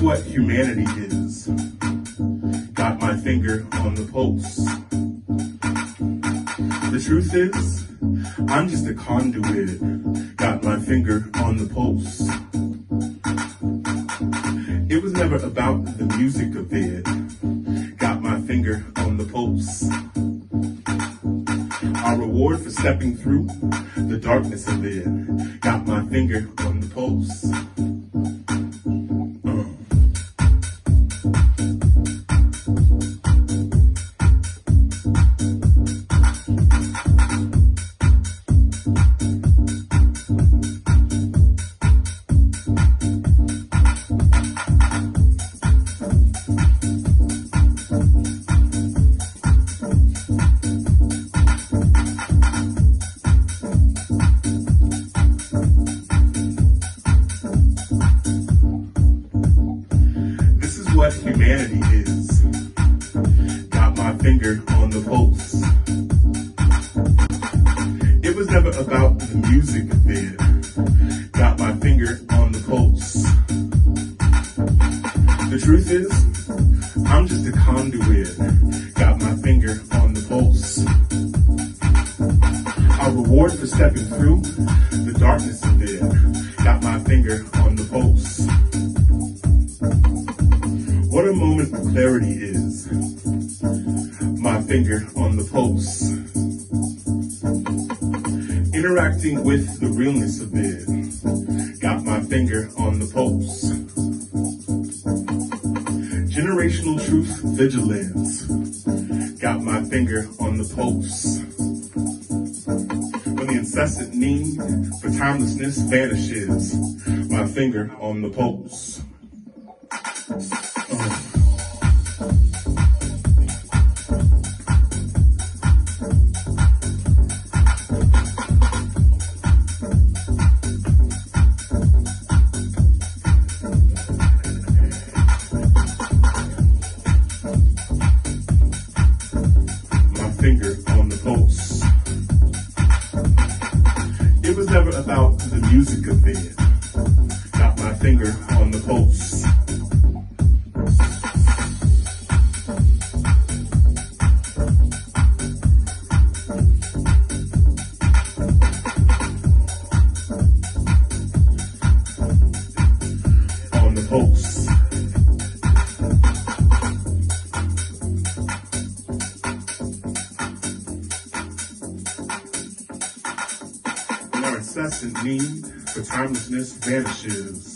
what humanity is. Got my finger on the pulse. The truth is, I'm just a conduit. Got my finger on the pulse. It was never about the music of it. Got my finger on the pulse. Our reward for stepping through the darkness of it. Got my finger on the pulse. What humanity is. Got my finger on the pulse. It was never about the music of it. Got my finger on the pulse. The truth is, I'm just a conduit. Got my finger on the pulse. Our reward for stepping through the darkness of it. Got my finger on the pulse. What a moment of clarity is. My finger on the pulse. Interacting with the realness of it. Got my finger on the pulse. Generational truth vigilance. Got my finger on the pulse. When the incessant need for timelessness vanishes. My finger on the pulse. Finger on the pulse. It was never about the music of it. Got my finger on the pulse. On the pulse. Incessant need for timelessness vanishes.